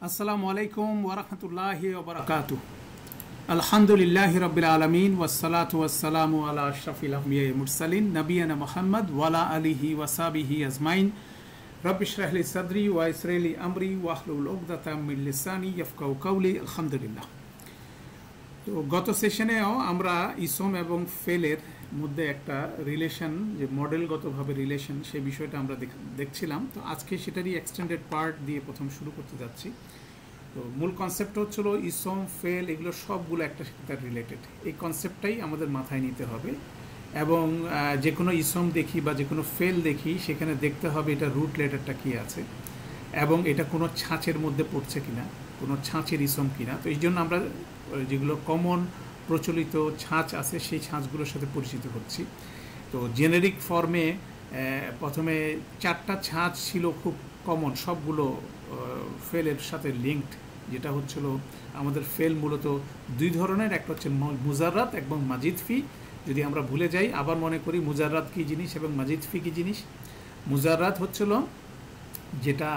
আসসালামু আলাইকুম ওয়া রাহমাতুল্লাহি ওয়া বারাকাতুহু। আলহামদুলিল্লাহি রাব্বিল আলামিন ওয়াসসালাতু ওয়াসসালামু আলা আশরাফিল আমবিয়া ওয়াল মুরসালিন নবিয়ানা মুহাম্মদ ওয়া আলা আলিহি ওয়া সাহবিহি আজমাইন। রব্বি ইশরাহ লি সাদরি ওয়া ইয়াসসির লি আমরি ওয়াহলুল উকদাতাম মিন লিসানি ইয়াফকাহু কাওলি। আলহামদুলিল্লাহ। তো গত সেশনেও আমরা ইসম এবং ফেলের মধ্যে একটা রিলেশন, যে মডেলগতভাবে রিলেশন, সেই বিষয়টা আমরা দেখছিলাম। তো আজকে সেটারই এক্সটেন্ডেড পার্ট দিয়ে প্রথম শুরু করতে যাচ্ছি। তো মূল কনসেপ্ট হচ্ছিল ইসম ফেল এগুলো সবগুলো একটা সাথে রিলেটেড, এই কনসেপ্টটাই আমাদের মাথায় নিতে হবে। এবং যে কোনো ইসম দেখি বা যে কোনো ফেল দেখি সেখানে দেখতে হবে এটা রুট লেটারটা কী আছে এবং এটা কোনো ছাঁচের মধ্যে পড়ছে কিনা, কোনো ছাঁচের ইসম কিনা। তো এই জন্য আমরা যেগুলো কমন প্রচলিত ছাঁচ আছে সেই ছাঁচগুলোর সাথে পরিচিত হচ্ছি। তো জেনেরিক ফর্মে প্রথমে 4টা ছাঁচ ছিল খুব কমন, সবগুলো ফেলের সাথে লিঙ্কড। যেটা হচ্ছিল আমাদের ফেল মূলত দুই ধরনের, একটা হচ্ছে মুজাররাত এবং মাজিদ ফি। যদি আমরা ভুলে যাই আবার মনে করি মুজাররাত কী জিনিস এবং মাজিদ ফি কী জিনিস। মুজাররাত হচ্ছিল যেটা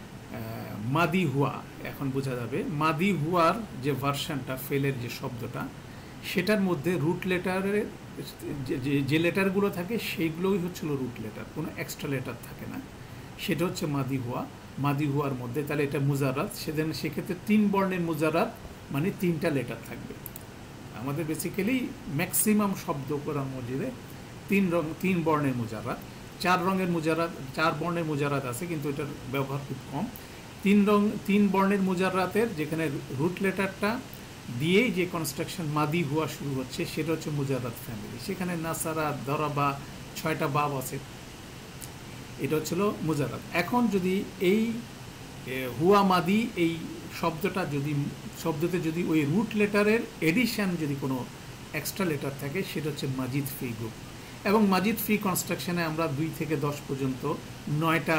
মাদি হুয়া, এখন বোঝা যাবে মাদি হুয়ার যে ভার্সানটা ফেলের যে শব্দটা, সেটার মধ্যে রুট লেটারের যে লেটারগুলো থাকে সেইগুলোই হচ্ছিল রুট লেটার, কোনো এক্সট্রা লেটার থাকে না। সেটা হচ্ছে মাদি হুয়া। মাদি হুয়ার মধ্যে তাহলে এটা মুজাররাত, সেক্ষেত্রে 3 বর্ণের মুজাররাত মানে 3টা লেটার থাকবে। আমাদের বেসিক্যালি ম্যাক্সিমাম শব্দ কোরআন মজিদে 3 বর্ণের মুজাররাত। 4 বর্ণের মুজাররাত আছে, কিন্তু এটার ব্যবহার খুব কম। 3 বর্ণের মুজাররাতের যেখানে রুট লেটারটা দিয়েই যে কনস্ট্রাকশন মাদি হুয়া শুরু হচ্ছে সেটা হচ্ছে মুজাররাত ফ্যামিলি। সেখানে নাসারা, দরাবা, 6টা বাব আছে, এটা হচ্ছিল মুজাররাত। এখন যদি এই হুয়া মাদি এই শব্দতে যদি ওই রুট লেটারের এডিশন যদি কোনো এক্সট্রা লেটার থাকে সেটা হচ্ছে মাজিদ ফি গ্রুপ। এবং মাজিদ ফি কনস্ট্রাকশনে আমরা 2 থেকে 10 পর্যন্ত 9টা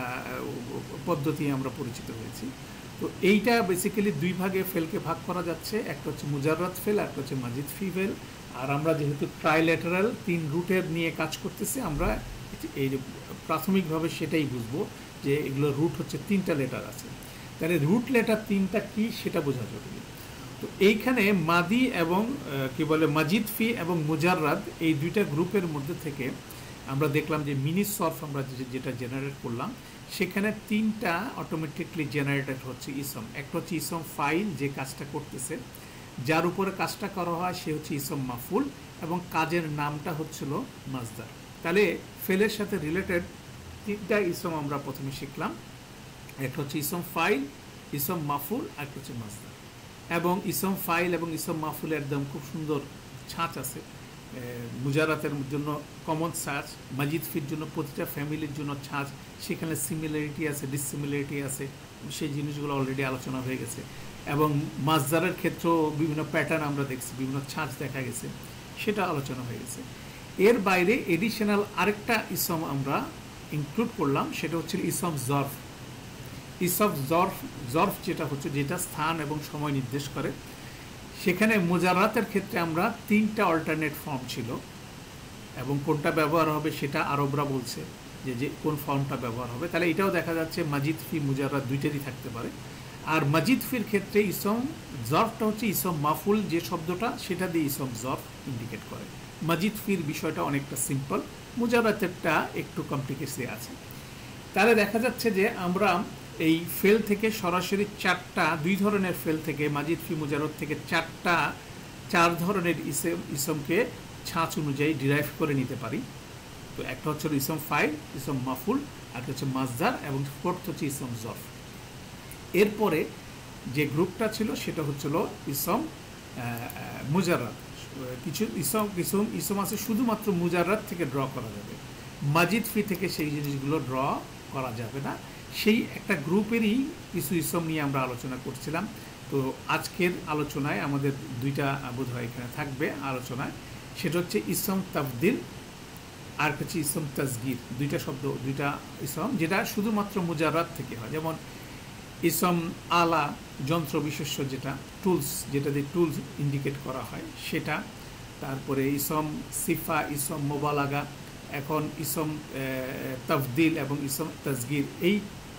পদ্ধতি আমরা পরিচিত হয়েছি। তো এইটা বেসিক্যালি 2 ভাগে ফেলকে ভাগ করা যাচ্ছে, একটা হচ্ছে মুজাররাত ফেল, একটা হচ্ছে মাজিদ ফি ফেল। আর আমরা যেহেতু ট্রাইলেটারাল 3 রুটের নিয়ে কাজ করতেছি, আমরা এই প্রাথমিকভাবে সেটাই বুঝবো যে এগুলো রুট হচ্ছে 3টা লেটার আছে। তাহলে রুট লেটার 3টা কি সেটা বোঝা জরুরি। তো এইখানে মাদি এবং কি বলে মাজিদ ফি এবং মুজাররাত এই 2টা গ্রুপের মধ্যে থেকে আমরা দেখলাম যে মিনি সরফ আমরা যেটা জেনারেট করলাম সেখানে 3টা অটোমেটিকলি জেনারেটেড হচ্ছে ইসম। একটা হচ্ছে ইসম ফাইল, যে কাজটা করতেছে, যার উপরে কাজটা করা হয় সে হচ্ছে ইসম মাফুল এবং কাজের নামটা হচ্ছিল মাজদার। তাহলে ফেলের সাথে রিলেটেড 3টা ইসম আমরা প্রথমে শিখলাম। একটা হচ্ছে ইসম ফাইল, ইসম মাফুল, আর একটা হচ্ছে মাজদার। এবং ইসম ফাইল এবং ইসম মাফুলের একদম খুব সুন্দর ছাঁচ আছে। মুজারাতের জন্য কমন ছাঁচ, মাজিদ ফির জন্য প্রতিটা ফ্যামিলির জন্য ছাঁচ, সেখানে সিমিলারিটি আছে, ডিসিমিলারিটি আছে, সেই জিনিসগুলো অলরেডি আলোচনা হয়ে গেছে। এবং মাজদারের ক্ষেত্রেও বিভিন্ন প্যাটার্ন আমরা দেখছি, বিভিন্ন ছাঁচ দেখা গেছে, সেটা আলোচনা হয়ে গেছে। এর বাইরে এডিশনাল আরেকটা ইসম আমরা ইনক্লুড করলাম, সেটা হচ্ছে ইসম জর্ফ। ইসম জর্ফ যেটা স্থান এবং সময় নির্দেশ করে। সেখানে মুজাররাতের ক্ষেত্রে আমরা 3টা অল্টারনেট ফর্ম ছিল এবং কোনটা ব্যবহার হবে সেটা আরবরা বলছে যে কোন ফর্মটা ব্যবহার হবে। তাহলে এটাও দেখা যাচ্ছে মাজিদ ফি মুজাররাত 2টারই থাকতে পারে। আর মাজিদ ফির ক্ষেত্রে ইসম জর্ফটা হচ্ছে ইসম মাফুল যে শব্দটা, সেটা দিয়ে ইসম জর্ফ ইন্ডিকেট করে। মাজিদ ফির বিষয়টা অনেকটা সিম্পল, মুজাররাতেরটা একটু কমপ্লিকেসি আছে। তাহলে দেখা যাচ্ছে যে আমরা এই ফেল থেকে সরাসরি 2 ধরনের ফেল থেকে মাজিদ ফি মুজাররাত থেকে 4 ধরনের ইসমকে ছাঁচ অনুযায়ী ডিরাইভ করে নিতে পারি। তো একটা হচ্ছে ইসম ফাইল, ইসম মাফুল, আর হচ্ছে মাজদার, এবং 4th হচ্ছে ইসম জর্ফ। এরপরে যে গ্রুপটা ছিল সেটা হচ্ছিল ইসম মুজাররাত। কিছু ইসম আছে শুধুমাত্র মুজাররাত থেকে ড্র করা যাবে, মাজিদ ফি থেকে সেই জিনিসগুলো ড্র করা যাবে না। সেই একটা গ্রুপেরই কিছু ইসম নিয়ে আমরা আলোচনা করছিলাম। তো আজকের আলোচনায় আমাদের 2টা বোধহয় এখানে থাকবে আলোচনায়, সেটা হচ্ছে ইসম তাফদিল আর হচ্ছে ইসম তাসগির। 2টা ইসম যেটা শুধুমাত্র মুজাররাত থেকে হয়, যেমন ইসম আলা যন্ত্র বিশেষ্য, যেটা টুলস, যেটা দিয়ে টুলস ইন্ডিকেট করা হয় সেটা। তারপরে ইসম সিফা, ইসম মোবালাগা। এখন ইসম তাফদিল এবং ইসম তাসগির, এই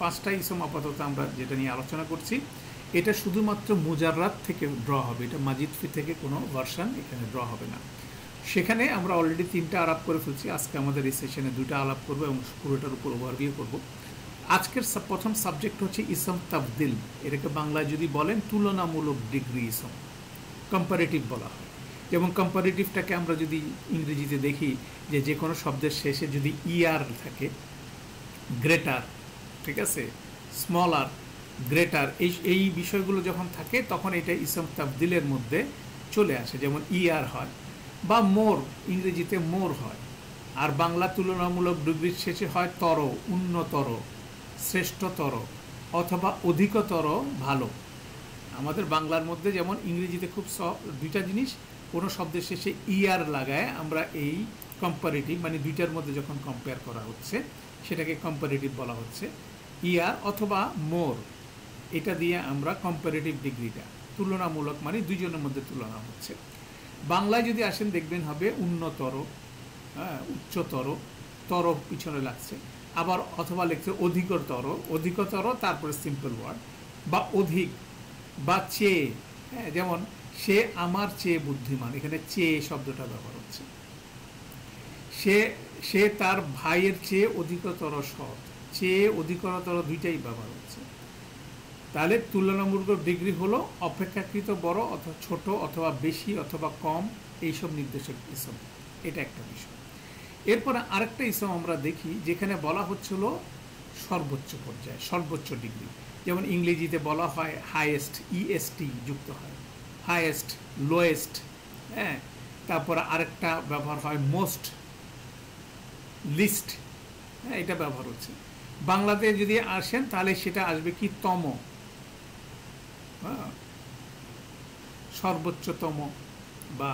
5টা ইসম আপাতত আমরা যেটা নিয়ে আলোচনা করছি, এটা শুধুমাত্র মুজাররাদ থেকে ড্র হবে, এটা মাজিদ ফি থেকে কোনো ভার্সন এখানে ড্র হবে না। সেখানে আমরা অলরেডি 3টা আলাপ করে ফেলছি, আজকে আমাদের এই সেশনে 2টা আলাপ করবো এবং পুরোটার উপর ওভারভিউ করব। আজকের প্রথম সাবজেক্ট হচ্ছে ইসম তাফদিল, এটাকে বাংলায় যদি বলেন তুলনামূলক ডিগ্রি ইসম, কম্পারেটিভ বলা হয়। যেমন কম্পারেটিভটাকে আমরা যদি ইংরেজিতে দেখি যে কোনো শব্দের শেষে যদি ইআর থাকে, গ্রেটার, ঠিক আছে, স্মলার, গ্রেটার, এই বিষয়গুলো যখন থাকে তখন এটা ইসম তাফদিলের মধ্যে চলে আসে। যেমন ইআর হয় বা মোর, ইংরেজিতে মোর হয়, আর বাংলা তুলনামূলক ডিগ্রির শেষে হয় তর, উন্নতর, শ্রেষ্ঠতর অথবা অধিকতর ভালো। আমাদের বাংলার মধ্যে যেমন ইংরেজিতে খুব 2টা জিনিস, কোনো শব্দের শেষে ইআর লাগায় আমরা এই কম্পারেটিভ, মানে 2টার মধ্যে যখন কম্পেয়ার করা হচ্ছে সেটাকে কম্পারেটিভ বলা হচ্ছে, ইআর অথবা মোর, এটা দিয়ে আমরা কম্পারেটিভ ডিগ্রিটা, তুলনামূলক মানে 2জনের মধ্যে তুলনা হচ্ছে। বাংলায় যদি আসেন দেখবেন হবে উন্নতর, উচ্চতর, তর পিছনে লাগছে, আবার অথবা লিখছে অধিকতর, অধিকতর তারপরে সিম্পল ওয়ার্ড, বা অধিক বা চেয়ে, যেমন সে আমার চেয়ে বুদ্ধিমান, এখানে চেয়ে শব্দটা ব্যবহার হচ্ছে। সে তার ভাইয়ের চেয়ে অধিকতর সৎ, চেয়ে অধিকতর 2টাই ব্যবহার হচ্ছে। তাহলে তুলনামূলক ডিগ্রি হলো অপেক্ষাকৃত বড় অথবা ছোট অথবা বেশি অথবা কম, এইসব নির্দেশক ইসম, এটা একটা বিষয়। এরপরে আরেকটা ইসম আমরা দেখি যেখানে বলা হচ্ছিল সর্বোচ্চ পর্যায়ে, সর্বোচ্চ ডিগ্রি। যেমন ইংরেজিতে বলা হয় হাইয়েস্ট, ইএসটি যুক্ত হয়, হাইয়েস্ট, লোয়েস্ট, তারপরে আরেকটা ব্যবহার হয় মোস্ট, লিস্ট, এটা ব্যবহার হচ্ছে। বাংলাতে যদি আসেন তাহলে সেটা আসবে কি তম, সর্বোচ্চতম বা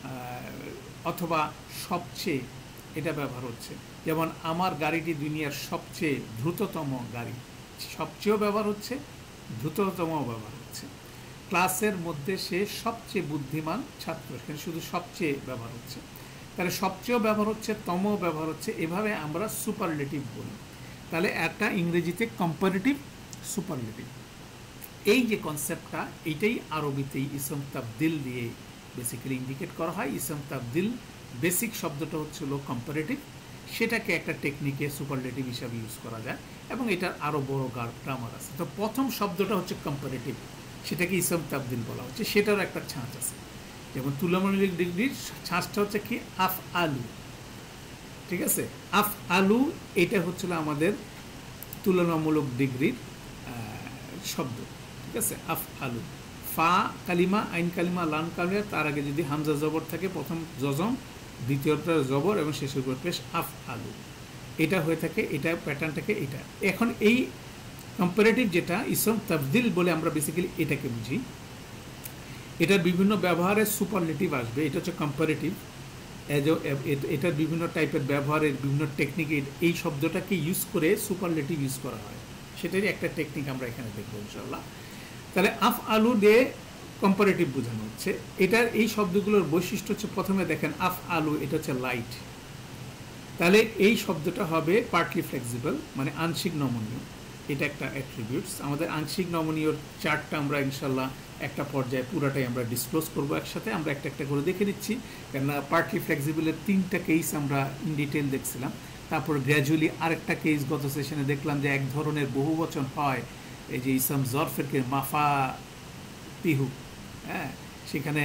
অথবা সবচেয়ে, এটা ব্যবহার হচ্ছে। যেমন আমার গাড়িটি দুনিয়ার সবচেয়ে দ্রুততম গাড়ি, সবচেয়েও ব্যবহার হচ্ছে, দ্রুততমও ব্যবহার হচ্ছে। ক্লাসের মধ্যে সে সবচেয়ে বুদ্ধিমান ছাত্র, সেখানে শুধু সবচেয়ে ব্যবহার হচ্ছে। তাহলে সবচেয়েও ব্যবহার হচ্ছে, তমও ব্যবহার হচ্ছে, এভাবে আমরা সুপারলেটিভ বলি। তাহলে একটা ইংরেজিতে কম্পারেটিভ, সুপারলেটিভ, এই যে কনসেপ্টটা, এইটাই আরবিতেই ইসম তাফদিল দিয়ে বেসিক্যালি ইন্ডিকেট করা হয়। ইসম তাফদিল বেসিক শব্দটা হচ্ছিল কম্পারেটিভ, সেটাকে একটা টেকনিকে সুপারলেটিভ হিসাবে ইউজ করা যায় এবং এটার আরও বড় গ্রামার আছে। তো প্রথম শব্দটা হচ্ছে কম্পারেটিভ, সেটাকে ইসম তাফদিল বলা হচ্ছে, সেটারও একটা ছাঁচ আছে। যেমন তুলনামূলক ডিগ্রির ছাঁচটা হচ্ছে কি আফ আলু, ঠিক আছে, আফ আলু, এটা হচ্ছিল আমাদের তুলনামূলক ডিগ্রির শব্দ, ঠিক আছে, আফ আলু। ফা কালিমা, আইন কালিমা, লান কালিমা, তার আগে যদি হামজা জবর থাকে, প্রথম জজম, দ্বিতীয়টা জবর এবং শেষের উপর পেশ, আফ আলু, এটা হয়ে থাকে, এটা প্যাটার্নটাকে এটা। এখন এই কম্পারেটিভ যেটা ইসম তাফদিল বলে আমরা বেসিক্যালি এটাকে বুঝি, এটার বিভিন্ন ব্যবহারের সুপারলেটিভ আসবে, এটা হচ্ছে কম্পারেটিভ। এটার বিভিন্ন টাইপের ব্যবহারের বিভিন্ন টেকনিকে এই শব্দটাকে ইউজ করে সুপারলেটিভ ইউজ করা হয়, সেটারই একটা টেকনিক আমরা এখানে দেখবো ইনশাআল্লাহ। তাহলে আফ আলু দিয়ে কম্পারেটিভ বোঝানো হচ্ছে। এটার এই শব্দগুলোর বৈশিষ্ট্য হচ্ছে, প্রথমে দেখেন আফ আলু, এটা হচ্ছে লাইট, তাহলে এই শব্দটা হবে পার্টলি ফ্লেক্সিবল, মানে আংশিক নমনীয়, এটা একটা অ্যাট্রিবিউটস। আমাদের আংশিক নমনীয় চার্টটা আমরা ইনশাল্লাহ একটা পর্যায়ে পুরাটাই আমরা ডিসক্লোজ করবো একসাথে, আমরা একটা একটা করে দেখে দিচ্ছি, কেননা পার্টলি ফ্লেক্সিবলের 3টা কেস আমরা ইন ডিটেল দেখছিলাম। তারপর গ্র্যাজুয়ালি আরেকটা কেস গত সেশনে দেখলাম যে এক ধরনের বহুবচন হয়, এই যে ইসম জরফেরকে মাফা তিহু, সেখানে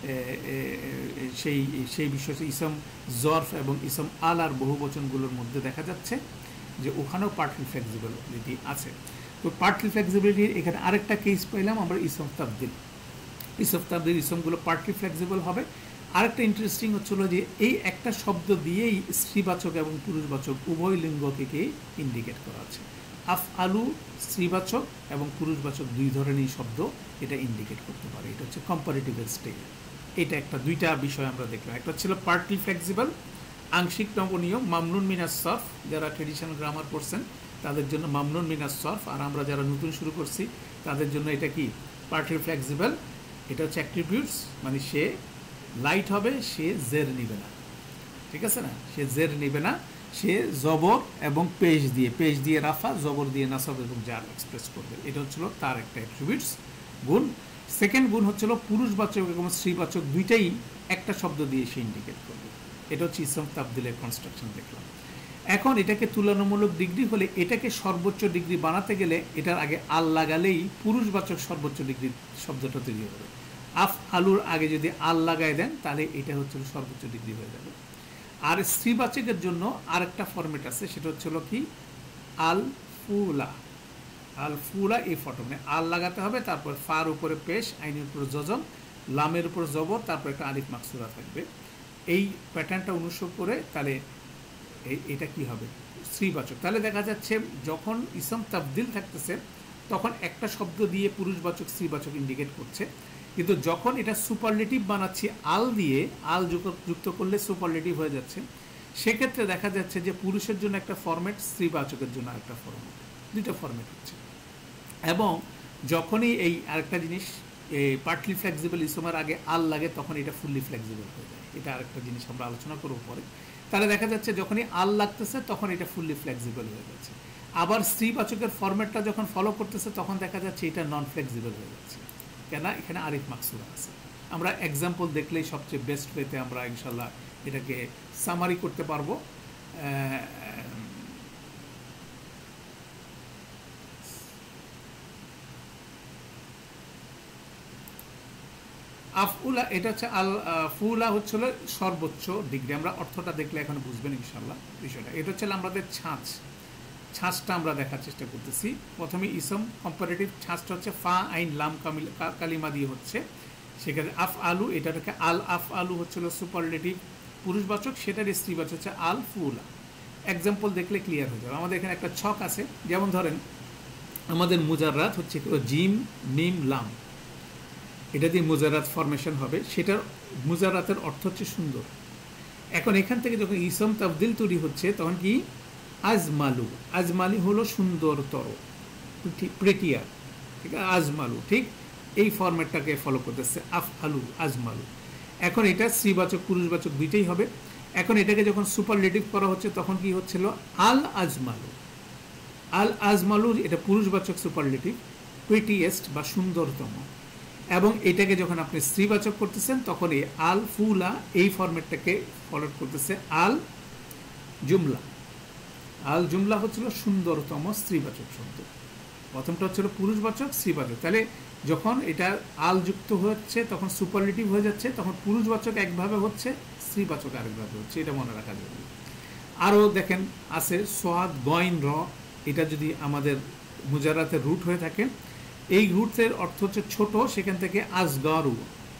সেই বিষয়টি ইসম জরফ এবং ইসম আলার বহুবচনগুলোর মধ্যে দেখা যাচ্ছে যে ওখানেও পার্টলি ফ্লেক্সিবিলিটি আছে। তো পার্টলি ফ্লেক্সিবিলিটির এখানে আরেকটা কেস পাইলাম আমরা, ইসম তাফদিল। ইসম তাফদিল ইসমগুলো পার্টলি ফ্লেক্সিবল হবে। আরেকটা ইন্টারেস্টিং হচ্ছিল যে এই একটা শব্দ দিয়েই স্ত্রীবাচক এবং পুরুষবাচক উভয় লিঙ্গকে ইন্ডিকেট করা আছে। আফ আলু স্ত্রীবাচক এবং পুরুষবাচক 2 ধরনের শব্দ এটা ইন্ডিকেট করতে পারে, এটা হচ্ছে কম্পারেটিভ স্টেজ। এটা একটা 2টা বিষয় আমরা দেখলাম, একটা ছিল পার্টলি ফ্লেক্সিবল, আংশিক নমনীয়, মামনুন মিনাস সরফ, যারা ট্রেডিশনাল গ্রামার পড়ছেন তাদের জন্য মামনুন মিনাস সরফ, আর আমরা যারা নতুন শুরু করছি তাদের জন্য এটা কি পার্টলি ফ্লেক্সিবল। এটা হচ্ছে অ্যাট্রিবিউটস, মানে সে লাইট হবে, সে জের নিবে না, ঠিক আছে না, সে জের নিবে না, সে জবর এবং পেশ দিয়ে রাফা, জবর দিয়ে নাসব এবং জার এক্সপ্রেস করবে। এটা হচ্ছিল তার একটা অ্যাট্রিবিউটস গুণ। সেকেন্ড গুণ হচ্ছিল পুরুষবাচক এবং স্ত্রীবাচক দুইটাই একটা শব্দ দিয়ে সে ইন্ডিকেট করবে। এটা হচ্ছে ইসম তাবদিলের কনস্ট্রাকশন দেখলাম। এখন এটাকে তুলনামূলক ডিগ্রি হলে এটাকে সর্বোচ্চ ডিগ্রি বানাতে গেলে এটার আগে আল লাগালেই পুরুষবাচক সর্বোচ্চ ডিগ্রি শব্দটা তৈরি হবে। আফ আলুর আগে যদি আল লাগাই দেন তাহলে এটা হচ্ছিল সর্বোচ্চ ডিগ্রি হয়ে যাবে। আর স্ত্রীবাচকের জন্য আরেকটা ফরম্যাট আছে, সেটা হচ্ছিল কি আল ফুলা। আল ফুলা এই ফর্মে আল লাগাতে হবে, তারপর ফার উপরে পেশ, আইনের উপরে যজম, লামের উপর জবর, তারপর একটা আলিফ মাকসুরা থাকবে। এই প্যাটার্নটা অনুসরণ করে তাহলে এটা কি হবে স্ত্রীবাচক। তাহলে দেখা যাচ্ছে যখন ইসম তাবদিল থাকতেছে তখন একটা শব্দ দিয়ে পুরুষবাচক স্ত্রীবাচক ইন্ডিকেট করছে, কিন্তু যখন এটা সুপারলেটিভ বানাচ্ছি আল দিয়ে, আল যুক্ত করলে সুপারলেটিভ হয়ে যাচ্ছে, সেক্ষেত্রে দেখা যাচ্ছে যে পুরুষের জন্য একটা ফরম্যাট, স্ত্রীবাচকের জন্য আরেকটা ফরম্যাট, দুইটা ফরম্যাট হচ্ছে। এবং যখনই এই আরেকটা জিনিস পার্টলি ফ্লেক্সিবল ইসমের আগে আল লাগে তখন এটা ফুললি ফ্লেক্সিবল হয়ে যায়। এটা আরেকটা জিনিস আমরা আলোচনা করবো পরে। তাহলে দেখা যাচ্ছে যখনই আল লাগতেছে তখন এটা ফুললি ফ্লেক্সিবল হয়ে যাচ্ছে। আবার স্ত্রীবাচকের ফরম্যাটটা যখন ফলো করতেছে তখন দেখা যাচ্ছে এটা নন ফ্লেক্সিবল হয়ে যাচ্ছে, কেন এখানে আরিফ মাকসুরা আছে। আমরা এক্সাম্পল দেখলেই সবচেয়ে বেস্ট ওয়েতে আমরা ইনশাল্লাহ এটাকে সামারি করতে পারবো। আফউলা, এটা হচ্ছে আল ফুলা হচ্ছিল সর্বোচ্চ ডিগ্রি। আমরা অর্থটা দেখলে এখন বুঝবেন ইনশাল্লাহ বিষয়টা। এটা হচ্ছে আমাদের ছাঁচটা আমরা দেখার চেষ্টা করতেছি। প্রথমে ইসম কম্পারেটিভ ছাঁচটা হচ্ছে ফা আইন লাম কালিমা দিয়ে হচ্ছে। সেক্ষেত্রে আফ আলু, এটাকে আল আফ আলু হচ্ছিল সুপারলেটিভ পুরুষবাচক, সেটার স্ত্রীবাচক হচ্ছে আল ফুলা। এক্সাম্পল দেখলে ক্লিয়ার হয়ে যাবে। আমাদের এখানে একটা ছক আছে, যেমন ধরেন আমাদের মুজাররাত হচ্ছে জিম মিম লাম, এটা দিয়ে মুজাররাত ফরমেশন হবে, সেটার মুজাররাতের অর্থ হচ্ছে সুন্দর। এখন এখান থেকে যখন ইসম তাবদিল তৈরি হচ্ছে তখন কি আজমালু, আজমালি হলো সুন্দরতর, প্রেটিয়ার, ঠিক আছে, আজমালু, ঠিক এই ফরম্যাটটাকে ফলো করতেছে আফ আলু আজমালু। এখন এটা স্ত্রীবাচক পুরুষবাচক দুইটাই হবে। এখন এটাকে যখন সুপারলেটিভ করা হচ্ছে তখন কি হচ্ছিল আল আজমালু, আল আজমালু, এটা পুরুষবাচক সুপারলেটিভ, প্রিটিয়েস্ট বা সুন্দরতম। এবং এটাকে যখন আপনি স্ত্রীবাচক করতেছেন তখন এই আল ফুলা এই ফরম্যাটটাকে ফলো করতেছে আল জুমলা। আল জুমলা হচ্ছিল সুন্দরতম স্ত্রীবাচক শব্দ। প্রথমটা হচ্ছিল পুরুষবাচক স্ত্রীবাচক। তাহলে যখন এটা আল যুক্ত হচ্ছে তখন সুপারলেটিভ হয়ে যাচ্ছে, তখন পুরুষবাচক একভাবে হচ্ছে, স্ত্রীবাচক আরেকভাবে হচ্ছে, এটা মনে রাখা যাবে। আরও দেখেন আছে সোয়াদ গয়ন র, এটা যদি আমাদের মুজারাতের রুট হয়ে থাকে, এই রুটের অর্থ হচ্ছে ছোট, সেখান থেকে আসগরু,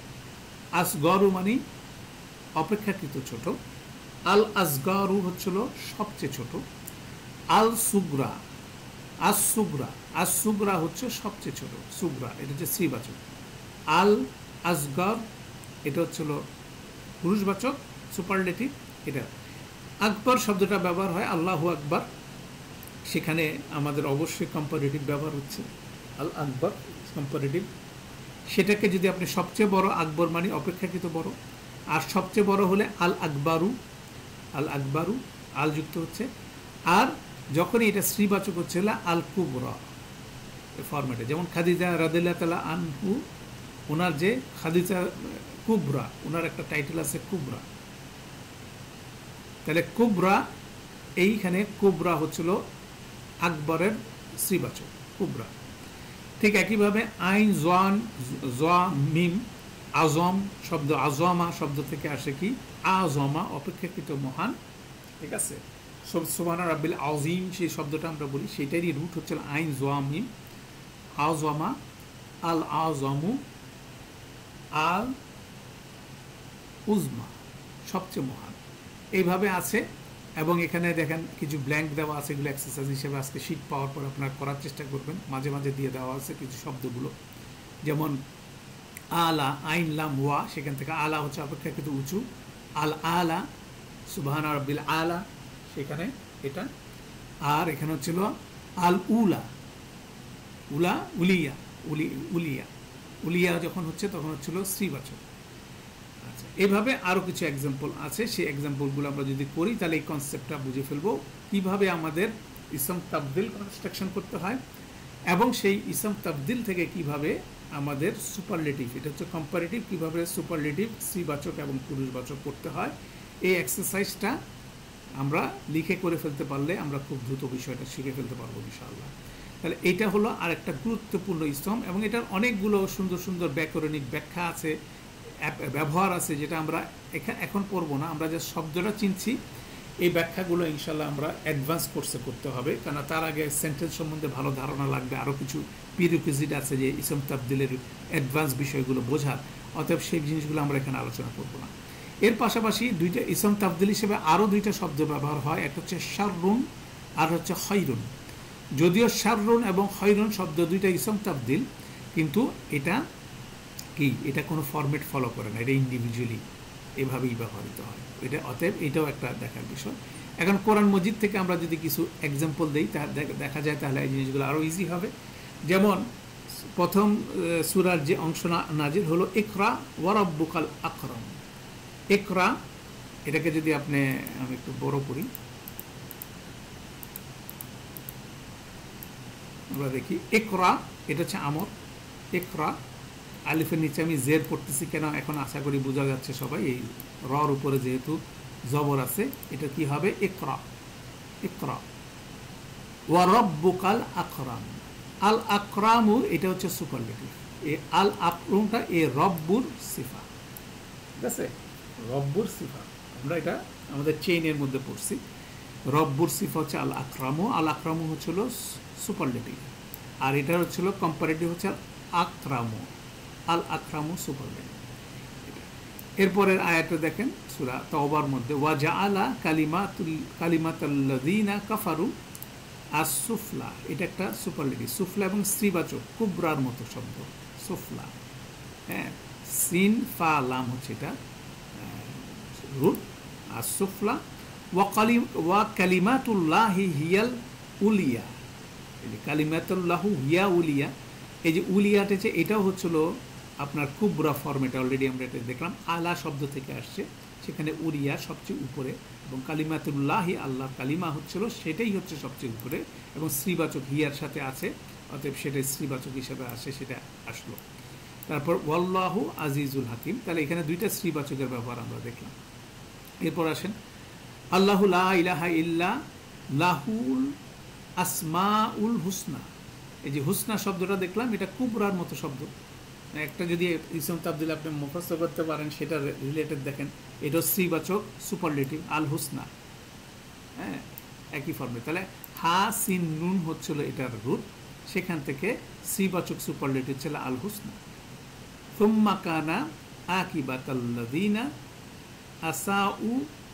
আসগরু মানে অপেক্ষাকৃত ছোট, আল আসগরু হচ্ছিল সবচেয়ে ছোট, আল সুগ্রা, আসুগ্রা, আসুগ্রা হচ্ছে সবচেয়ে ছোট, সুগ্রা এটা হচ্ছে স্ত্রীবাচক, আল আসগর এটা হচ্ছিল পুরুষবাচক সুপারলেটিভ। এটা আকবর শব্দটা ব্যবহার হয় আল্লাহু আকবর, সেখানে আমাদের অবশ্যই কম্পারেটিভ ব্যবহার হচ্ছে আল আকবর কম্পারেটিভ। সেটাকে যদি আপনি সবচেয়ে বড়, আকবর মানে অপেক্ষাকৃত বড়, আর সবচেয়ে বড় হলে আল আকবারু, আল আকবারু আল যুক্ত হচ্ছে। আর যখনই এটা স্ত্রীবাচক হচ্ছে আল কুবরা ফরম্যাটে, যেমন খাদিজা রাদিয়াল্লাহু তাআলা আনহু, ওনার যে খাদিজা কুবরা, ওনার একটা টাইটেল আছে কুবরা, তাহলে কুবরা, এইখানে কুবরা হচ্ছিল আকবরের স্ত্রীবাচক কুবরা। ঠিক একইভাবে আইন জোয়ান জোয়া মিম আজম শব্দ, আজমা শব্দ থেকে আসে কি আজমা, অপেক্ষাকৃত মহান, ঠিক আছে, সুবহান রাব্বিল আযীম সেই শব্দটা আমরা বলি, সেটারই রুট হচ্ছে আইন জোয়া মিম আজমা, আল আজমু, আল উজমা সবচেয়ে মহান, এইভাবে আছে। এবং এখানে দেখেন কিছু ব্ল্যাঙ্ক দেওয়া আছে, এগুলো এক্সারসাইজ হিসেবে আজকে শীট পাওয়ার পর আপনারা করার চেষ্টা করবেন। মাঝে মাঝে দিয়ে দেওয়া আছে কিছু শব্দগুলো, যেমন আলা আইন লাম ওয়া, সেখান থেকে আলা হচ্ছে অপেক্ষাকৃত উঁচু, আল আলা সুবহান রাব্বিল আলা সেখানে এটা। আর এখানে হচ্ছিল আল উলা, উলা উলিয়া, উলিয়া উলিয়া যখন হচ্ছে তখন হচ্ছিল স্ত্রীবাচক। আচ্ছা, এইভাবে আরও কিছু এক্সাম্পল আছে, সেই এক্সাম্পলগুলো আমরা যদি করি তাহলে এই কনসেপ্টটা বুঝে ফেলবো কীভাবে আমাদের ইসম তাবদিল কনস্ট্রাকশন করতে হয়, এবং সেই ইসম তাবদিল থেকে কিভাবে আমাদের সুপারলেটিভ, এটা হচ্ছে কম্পারেটিভ, কীভাবে সুপারলেটিভ স্ত্রীবাচক এবং পুরুষবাচক করতে হয়। এই এক্সারসাইজটা আমরা লিখে করে ফেলতে পারলে আমরা খুব দ্রুত বিষয়টা শিখে ফেলতে পারবো ইনশাআল্লাহ। তাহলে এটা হলো আরেকটা গুরুত্বপূর্ণ ইসম, এবং এটার অনেকগুলো সুন্দর সুন্দর ব্যাকরণিক ব্যাখ্যা আছে, ব্যবহার আছে, যেটা আমরা এখন পড়বো না। আমরা যে শব্দটা চিনছি এই ব্যাখ্যাগুলো ইনশাল্লাহ আমরা অ্যাডভান্স কোর্সে করতে হবে, কারণ তার আগে সেন্টেন্স সম্বন্ধে ভালো ধারণা লাগবে, আরও কিছু প্রিরিকুইজিট আছে যে ইসম তাবদিলের অ্যাডভান্স বিষয়গুলো বোঝার, অতএব সেই জিনিসগুলো আমরা এখানে আলোচনা করবো না। এর পাশাপাশি দুইটা ইসম তাবদিল হিসেবে আরও দুইটা শব্দ ব্যবহার হয়, একটা হচ্ছে শাররুন আর হচ্ছে খৈরুন। যদিও শাররুন এবং খৈরুন শব্দ দুইটা ইসম তাবদিল, কিন্তু এটা কি, এটা কোনো ফরম্যাট ফলো করে না, এটা ইন্ডিভিজুয়ালি এভাবেই ব্যবহৃত হয় এটা, অতএব এটাও একটা দেখার বিষয়। এখন কোরআন মজিদ থেকে আমরা যদি কিছু এক্সাম্পল দিই তা দেখা যায়, তাহলে এই জিনিসগুলো আরও ইজি হবে। যেমন প্রথম সূরার যে অংশ নাজিল হলো ইকরা ওয়া রাব্বুকাল আকরাম। ইকরা, এটাকে যদি আমি একটু বড় করি, আমরা দেখি ইকরা, এটা হচ্ছে আমর। ইকরা, আলিফের নিচে আমি জের পড়তেছি কেন, এখন আশা করি বোঝা যাচ্ছে সবাই, এই রর উপরে যেহেতু জবর আছে, এটা কি হবে, ইকরা। ইকরা ওয়া রাব্বুকাল আকরাম। আল আকরামু এটা হচ্ছে সুপারলেটিভ, এই আল আকরামটা এই রব্বুর সিফা, ঠিক আছে, রব্বুর সিফা। আমরা এটা আমাদের চেইনের মধ্যে পড়ছি, রব্বুর সিফা হচ্ছে আল আকরামু। আল আকরামু হচ্ছিল সুপারলেটিভ, আর এটা হচ্ছিল কম্পারেটিভ হচ্ছে আকরামু। আল আকরামু সুপারলেটিভ। এরপরের আয়াতটা দেখেন সূরা তাওবার মধ্যে, ওয়া জাআলা কালিমাতাল্লাযীনা কাফারু আস-সুফলা, এটা একটা সুপারলেটিভ। সুফলা এবং স্ত্রীবাচক, কুবরার মতো শব্দ সুফলা, হ্যাঁ, সিন ফা লাম হচ্ছে এটা রুট, আস-সুফলা। ওয়া কালিমাতুল্লাহি হিয়াল উলিয়া, এই যে কালিমাতুল্লাহু হিয়া উলিয়া, এই যে উলিয়াটা আছে এটাও হচ্ছিল আপনার কুবরা ফর্মেট, অলরেডি আমরা এটা দেখলাম, আলা শব্দ থেকে আসছে, সেখানে উলিয়া সবচেয়ে উপরে, এবং কালিমাতুল্লাহি আল্লাহর কালিমা হচ্ছিল সেটাই হচ্ছে সবচেয়ে উপরে, এবং শ্রীবাচক হিয়ার সাথে আছে, অতএব সেটাই শ্রীবাচক হিসাবে আসে, সেটা আসলো। তারপর ওয়াল্লাহু আজিজুল হাকিম, তাহলে এখানে দুইটা শ্রীবাচকের ব্যবহার আমরা দেখলাম। এরপর আসেন আল্লাহু লা ইলাহা ইল্লা লাহুল আসমাউল হুসনা। এই যে হুসনা শব্দটা দেখলাম, এটা কুবরার মতো শব্দ, একটা যদি ইসম তাবদিল আপনি মুখস্থ করতে পারেন সেটা রিলেটেড দেখেন, এটা শ্রীবাচক সুপারলেটিভ আল হুসনা, হ্যাঁ, একই ফর্মে। তাহলে হা সিন নুন হচ্ছিল এটার রুট, সেখান থেকে শ্রীবাচক সুপারলেটিভ ছিল আল হুসনা। সুম্মা কানা আকিবাতাল্লাযীনা আসাউ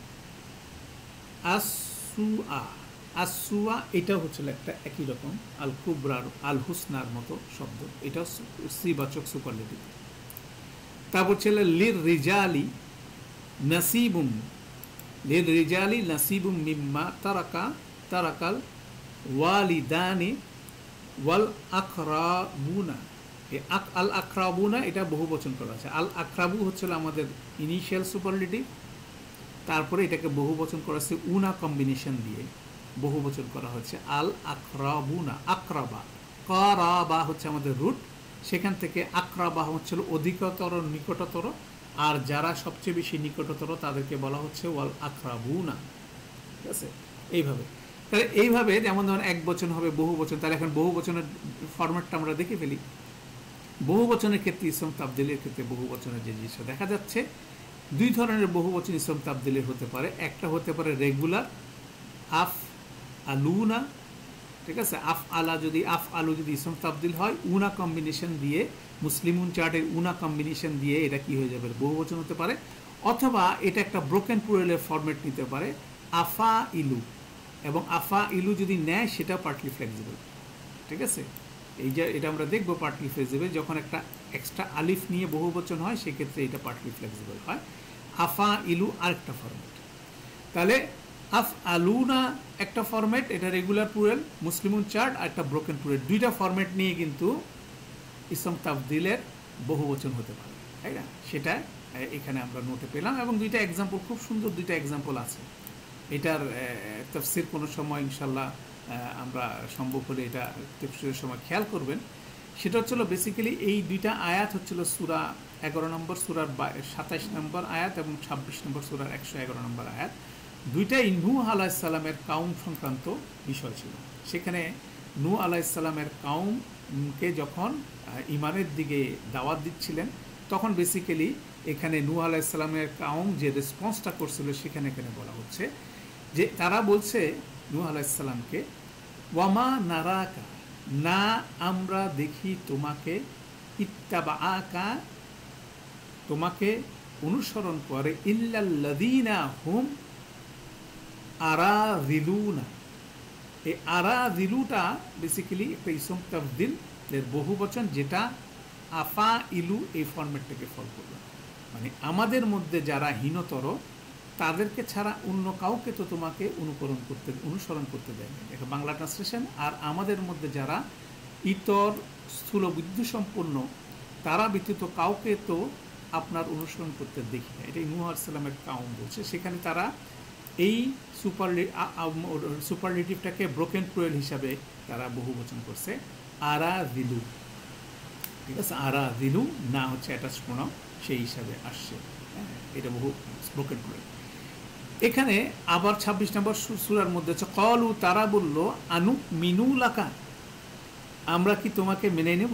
আসুআ। আসুয়া এটা হচ্ছিল একটা একই রকম আল কুবরার আল হুসনার মতো শব্দ, এটা শ্রীবাচক সুপারলেটিভ। তারপর ছিল লির রিজালি নাসিবুম, লির রিজালি নাসিবুম মিম্মা তারাকাল ওয়ালিদানি ওয়াল আকরাবুনা। এই আল আকরাবুনা এটা বহু বচন করা আছে, আল আকরাবু হচ্ছিল আমাদের ইনিশিয়াল সুপারলেটিভ, তারপরে এটাকে বহু বচন করা হচ্ছে উনা কম্বিনেশন দিয়ে, বহু বচন করা হচ্ছে আল আকরাবুনা। আকরাবা, কারাবা হচ্ছে আমাদের রুট, সেখান থেকে আকরাবা হচ্ছিল অধিকতর, নিকটতর, আর যারা সবচেয়ে বেশি নিকটতর তাদেরকে বলা হচ্ছে ওয়াল আকরাবুনা, ঠিক আছে। এইভাবে, তাহলে এইভাবে যেমন ধরুন এক বচন হবে, বহু বচন, তাহলে এখন বহু বচনের ফরম্যাটটা আমরা দেখে ফেলি। বহু বচনের ক্ষেত্রে ইসম তাবদিলের ক্ষেত্রে বহু বচনের যে জিনিসটা দেখা যাচ্ছে, দুই ধরনের বহু বচন ইসম তাবদিলের হতে পারে। একটা হতে পারে রেগুলার আফ আলুনা, ঠিক আছে, আফ আলা যদি আফ আলু যদি ইসম তাবদিল হয়, উনা কম্বিনেশন দিয়ে, মুসলিমুন চার্টের উনা কম্বিনেশন দিয়ে এটা কি হয়ে যাবে, বহু বচন হতে পারে। অথবা এটা একটা ব্রোকেন প্লুরালের ফরম্যাট নিতে পারে, আফা ইলু, এবং আফা ইলু যদি নেয় সেটা পার্টলি ফ্লেক্সিবল, ঠিক আছে। এই যে এটা আমরা দেখবো পার্টলি ফ্লেক্সিবল, যখন একটা এক্সট্রা আলিফ নিয়ে বহু বচন হয় সেক্ষেত্রে এটা পার্টলি ফ্লেক্সিবল হয়। আফা ইলু আরেকটা ফরম্যাট। তাহলে আফ আলুনা একটা ফরম্যাট, এটা রেগুলার প্লুরাল, মুসলিমুন চার্ট আর একটা ব্রোকেন প্লুরাল, দুইটা ফরম্যাট নিয়ে কিন্তু ইসম তাবদিলের বহু বচন হতে পারে, তাই না, সেটা এখানে আমরা নোটে পেলাম, এবং দুইটা এক্সাম্পল, খুব সুন্দর দুইটা এক্সাম্পল আছে। এটার তাফসীর কোনো সময় ইনশাল্লাহ আমরা সম্ভব হলে এটা তাফসীরের সময় খেয়াল করবেন। সেটা হচ্ছিল বেসিক্যালি এই দুইটা আয়াত হচ্ছিল সূরা 11 নম্বর সূরার 27 নম্বর আয়াত এবং 26 নম্বর সূরার 111 নম্বর আয়াত। দুইটাই নূহ আলাইহিস সালামের কাউম সংক্রান্ত বিষয় ছিল। সেখানে নূহ আলাইহিস সালামের কাউমকে যখন ঈমানের দিকে দাওয়াত দিচ্ছিলেন, তখন বেসিক্যালি এখানে নূহ আলাইহিস সালামের কাউম যে রেসপন্সটা করছিল সেখানে এখানে বলা হচ্ছে যে তারা বলছে নূহ আলাইহিস সালামকে, ওয়ামা নারাকা, না আমরা দেখি তোমাকে, ইত্তাবাআকা, তোমাকে অনুসরণ করে, ইল্লাল্লাযীনা হুম আরাযিলুনা। এই আরাযিলুটা বেসিক্যালি একটা ইসম তাফদিল এর বহু বচন, যেটা আফা ইলু এই ফরম্যাটটাকে ফলো করবে। মানে আমাদের মধ্যে যারা হীনতর তাদেরকে ছাড়া অন্য কাউকে তো তোমাকে অনুসরণ করতে দেয় না, এটা বাংলা ট্রান্সলেশন। আর আমাদের মধ্যে যারা ইতর স্থূল বুদ্ধি সম্পন্ন তারা ব্যতীত কাউকে তো আপনার অনুসরণ করতে দেখি না, এটাই নূহ আলাইহিস সালামের কাউম বলছে। সেখানে তারা এই সুপারলেটিভটাকে ব্রোকেন প্লুরাল হিসাবে তারা বহু বচন করছে, আরাযিলু। ঠিক আছে, আরাযিলু না হচ্ছে অ্যাটাচড প্রোনাউন, সেই হিসাবে আসছে, এটা বহু ব্রোকেন প্লুরাল। এখানে আবার 26 নম্বর সূরার মধ্যে আছে, ক্বালু, তারা বলল, আনু মিনু লাকা, আমরা কি তোমাকে মেনে নেব,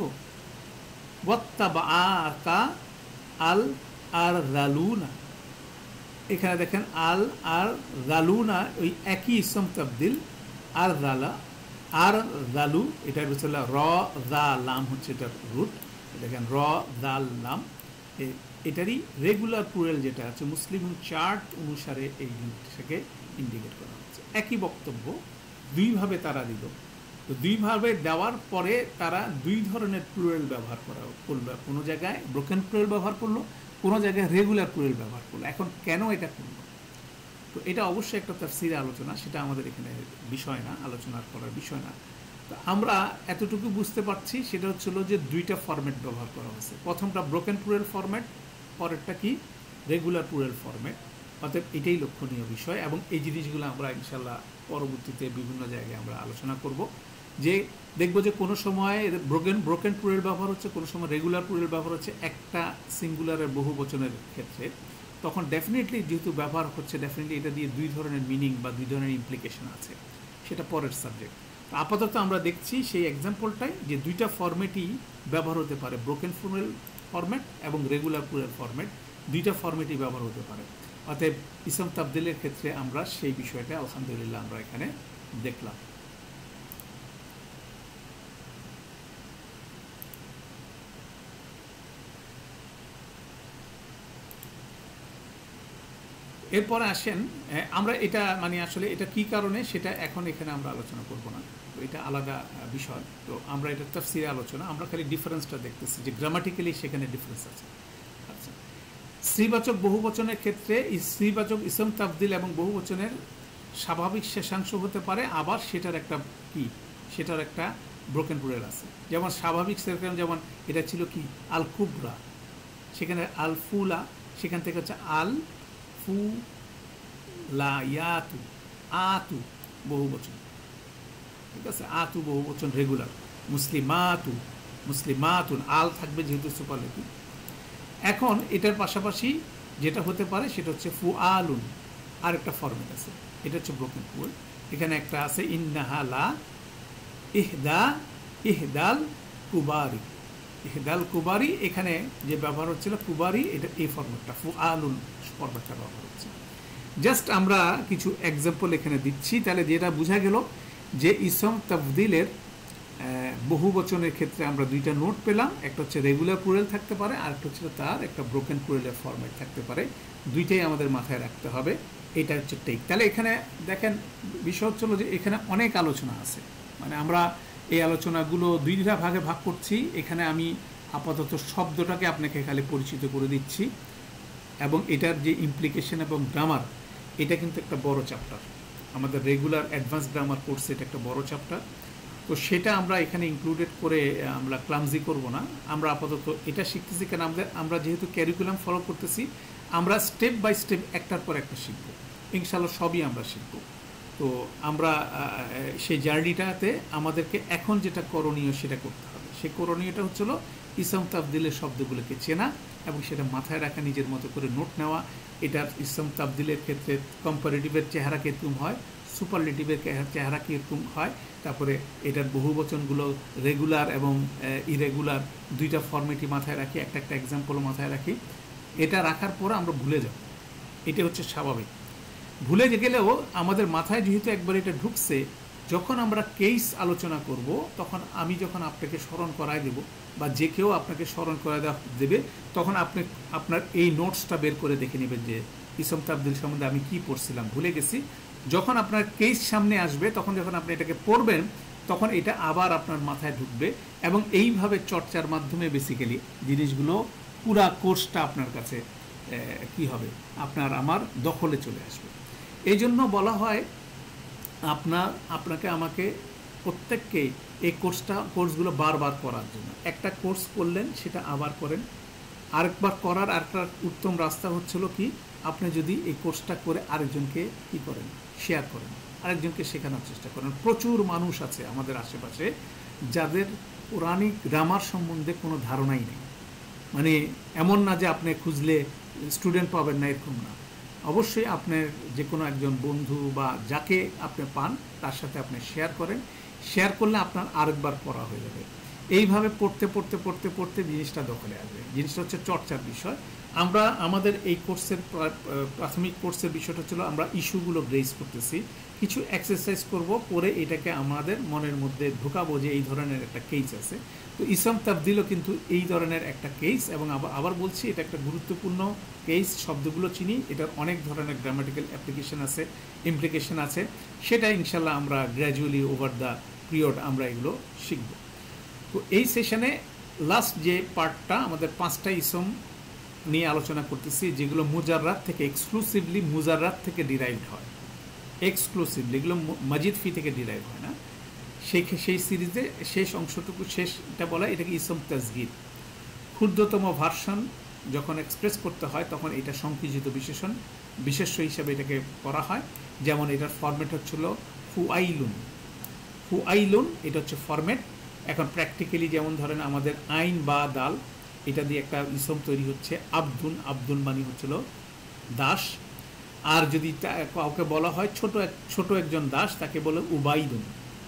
ওয়াত্তাবাআকা আল আরযালুনা। এখানে দেখেন আল আর যালুনা ওই একই ইসম তাবদিল, আর যালা আর যালু, এটার ভিতরে র যা লাম হচ্ছে এটার রুট। দেখেন র জাল লাম, এটারই রেগুলার প্লুরাল যেটা আছে মুসলিম চার্ট অনুসারে এই জিনিসটাকে ইন্ডিকেট করা হচ্ছে। একই বক্তব্য দুইভাবে তারা দিল, তো দুইভাবে দেওয়ার পরে তারা দুই ধরনের প্লুরাল ব্যবহার করলো। কোনো জায়গায় ব্রোকেন প্লুরাল ব্যবহার করলো, কোনো জায়গায় রেগুলার প্লুরাল ব্যবহার করলো। এখন কেন এটা করলো, তো এটা অবশ্যই একটা তাফসীরে আলোচনা, সেটা আমাদের এখানে বিষয় না, আলোচনা করার বিষয় না। তো আমরা এতটুকু বুঝতে পারছি, সেটা হচ্ছিল যে দুইটা ফরম্যাট ব্যবহার করা হয়েছে। প্রথমটা ব্রোকেন প্লুরাল ফরম্যাট, পরেরটা কি রেগুলার প্লুরাল ফরম্যাট। অতএব এটাই লক্ষণীয় বিষয়, এবং এই জিনিসগুলো আমরা ইনশাল্লাহ পরবর্তীতে বিভিন্ন জায়গায় আমরা আলোচনা করব। যে দেখব যে কোনো সময় ব্রোকেন প্লুরাল ব্যবহার হচ্ছে, কোনো সময় রেগুলার প্লুরাল ব্যবহার হচ্ছে একটা সিঙ্গুলারের বহু বচনের ক্ষেত্রে, তখন ডেফিনেটলি যেহেতু ব্যবহার হচ্ছে, ডেফিনেটলি এটা দিয়ে দুই ধরনের মিনিং বা দুই ধরনের ইমপ্লিকেশন আছে, সেটা পরের সাবজেক্ট। আপাতত আমরা দেখছি সেই এক্সাম্পলটাই যে দুইটা ফরম্যাটই ব্যবহার হতে পারে, ব্রোকেন প্লুরাল ফরম্যাট এবং রেগুলার প্লুরাল ফরম্যাট, দুইটা ফরম্যাটই ব্যবহার হতে পারে। অতএব ইসম তাবদিলের ক্ষেত্রে আমরা সেই বিষয়টা আলহামদুলিল্লাহ আমরা এখানে দেখলাম। এরপরে আসেন, আমরা এটা মানে আসলে এটা কি কারণে সেটা এখন এখানে আমরা আলোচনা করব না, তো এটা আলাদা বিষয়। তো আমরা এটা তাফসীরে আলোচনা, আমরা খালি ডিফারেন্সটা দেখতেছি যে গ্রামাটিক্যালি সেখানে ডিফারেন্স আছে। আচ্ছা, স্ত্রীবাচক বহুবচনের ক্ষেত্রে স্ত্রীবাচক ইসম তাবদিল এবং বহুবচনের স্বাভাবিক শেষাংশ হতে পারে, আবার সেটার একটা কি, সেটার একটা ব্রোকেন প্লুরাল আছে। যেমন স্বাভাবিক সেরকম, যেমন এটা ছিল কি আল কুবরা, সেখানে আল ফুলা, সেখান থেকে হচ্ছে আল ফু লা ইয়াতু, আতু বহুবচন। ঠিক আছে, আতু বহুবচন রেগুলার। মুসলিমাতু, মুসলিমাতুন, আল থাকবে যেহেতু সুপারলেটিভ। এখন এটার পাশাপাশি যেটা হতে পারে সেটা হচ্ছে ফু আলুন, আর একটা ফরম্যাট আছে, এটা হচ্ছে ব্রোকেন প্লুরাল। এখানে একটা আছে ইন্নাহা লা ইহদাল কুবারি, ইহদাল কুবারি, এখানে যে ব্যবহার হচ্ছিল কুবারি, এটা এই ফরম্যাটটা, ফু আলুন ফরম্যাটটা ব্যবহার হচ্ছে। জাস্ট আমরা কিছু এক্সাম্পল এখানে দিচ্ছি, তাহলে যেটা বোঝা গেল যে ইসম তাফদিলের বহু বচনের ক্ষেত্রে আমরা দুইটা নোট পেলাম, একটা হচ্ছে রেগুলার প্লুরাল থাকতে পারে, আর একটা হচ্ছে তার একটা ব্রোকেন প্লুরালের ফরম্যাট থাকতে পারে। দুইটাই আমাদের মাথায় রাখতে হবে, এটা হচ্ছে টেক। তাহলে এখানে দেখেন বিষয় হচ্ছিল যে এখানে অনেক আলোচনা আছে, মানে আমরা এই আলোচনাগুলো দুইটা ভাগে ভাগ করছি। এখানে আমি আপাতত শব্দটাকে আপনাকে খালি পরিচিত করে দিচ্ছি, এবং এটার যে ইমপ্লিকেশন এবং গ্রামার, এটা কিন্তু একটা বড় চ্যাপ্টার। আমাদের রেগুলার অ্যাডভান্স গ্রামার কোর্সে এটা একটা বড় চ্যাপ্টার। তো সেটা আমরা এখানে ইনক্লুডেড করে আমরা ক্লামজি করব না। আমরা আপাতত এটা শিখতেছি, কেন আমরা যেহেতু ক্যারিকুলাম ফলো করতেছি, আমরা স্টেপ বাই স্টেপ একটার পর একটা শিখব, ইনশাল্লাহ সবই আমরা শিখব। তো আমরা সেই জার্নিটাতে আমাদেরকে এখন যেটা করণীয় সেটা করতে হবে। সেই করণীয়টা হচ্ছিল ইসম তাবদিলের শব্দগুলোকে চেনা এবং সেটা মাথায় রাখা, নিজের মতো করে নোট নেওয়া। এটার ইসম তাবদিলের ক্ষেত্রে কম্পারেটিভের চেহারা কীরকম হয়, সুপারলেটিভের চেহারা কীরকম হয়, তারপরে এটার বহুবচনগুলো রেগুলার এবং ইরেগুলার দুইটা ফর্মেটই মাথায় রাখি, একটা একটা এক্সাম্পলও মাথায় রাখি। এটা রাখার পর আমরা ভুলে যাব, এটা হচ্ছে স্বাভাবিক। ভুলে গেলেও আমাদের মাথায় যেহেতু একবার এটা ঢুকছে, যখন আমরা কেস আলোচনা করব তখন আমি যখন আপনাকে স্মরণ করায় দেব বা যে কেউ আপনাকে স্মরণ করায় দেবে, তখন আপনি আপনার এই নোটসটা বের করে দেখে নেবেন যে ইসম তাবদিল সম্বন্ধে আমি কি পড়ছিলাম, ভুলে গেছি। যখন আপনার কেস সামনে আসবে, তখন যখন আপনি এটাকে পড়বেন, তখন এটা আবার আপনার মাথায় ঢুকবে এবং এইভাবে চর্চার মাধ্যমে বেসিক্যালি জিনিসগুলো পুরা কোর্সটা আপনার কাছে কি হবে, আপনার আমার দখলে চলে আসবে। এই জন্য বলা হয় আপনাকে আমাকে প্রত্যেককে এই কোর্সগুলো বারবার করার জন্য। একটা কোর্স করলেন, সেটা আবার করেন। আরেকবার করার আরেকটা উত্তম রাস্তা হচ্ছিল কি, আপনি যদি এই কোর্সটা করে আরেকজনকে কি করেন, শেয়ার করেন, আরেকজনকে শেখানোর চেষ্টা করেন। প্রচুর মানুষ আছে আমাদের আশেপাশে যাদের পৌরাণিক গ্রামার সম্বন্ধে কোনো ধারণাই নেই। মানে এমন না যে আপনি খুঁজলে স্টুডেন্ট পাবেন না, এরকম না। অবশ্যই আপনার যে কোনো একজন বন্ধু বা যাকে আপনি পান তার সাথে আপনি শেয়ার করেন। শেয়ার করলে আপনার আরেকবার পড়া হয়ে যাবে। এইভাবে পড়তে পড়তে পড়তে পড়তে জিনিসটা দখলে আসবে। জিনিসটা হচ্ছে চর্চার বিষয়। আমরা আমাদের এই কোর্সের প্রাথমিক কোর্সের বিষয়টা ছিল আমরা ইস্যুগুলো গ্রেস করতেছি, কিছু এক্সারসাইজ করব, করে এটাকে আমাদের মনের মধ্যে ঢোকাবো যে এই ধরনের একটা কেস আছে। তো ইসম তাবদিলও কিন্তু এই ধরনের একটা কেস, এবং আবার বলছি এটা একটা গুরুত্বপূর্ণ কেস। শব্দগুলো চিনি, এটার অনেক ধরনের গ্রামাটিক্যাল অ্যাপ্লিকেশন আছে, ইমপ্লিকেশন আছে। সেটা ইনশাল্লাহ আমরা গ্র্যাজুয়ালি ওভার দ্য পিরিয়ড আমরা এগুলো শিখব। তো এই সেশনে লাস্ট যে পার্টটা আমাদের 5টা ইসম নিয়ে আলোচনা করতেছি, যেগুলো মুজাররাত থেকে, এক্সক্লুসিভলি মুজাররাত থেকে ডিরাইভড হয়। এক্সক্লুসিভলি এগুলো মাজিদ ফি থেকে ডিরাইভ হয় না। সেই সিরিজে শেষ অংশটুকু, শেষটা বলা, এটাকে ইসম তাসগীর, ক্ষুদ্রতম ভার্সন যখন এক্সপ্রেস করতে হয় তখন এটা সংকুচিত বিশেষ্য হিসাবে এটাকে করা হয়। যেমন এটার ফরম্যাট হচ্ছিল ফুআইলুন। এটা হচ্ছে ফরম্যাট। এখন প্র্যাকটিক্যালি যেমন ধরেন আমাদের আইন বা দাল, এটা দিয়ে একটা ইসম তৈরি হচ্ছে আব্দুন মানে হচ্ছিল দাস। আর যদি কাউকে বলা হয় ছোট একজন দাস, তাকে বলে উবাইদুন।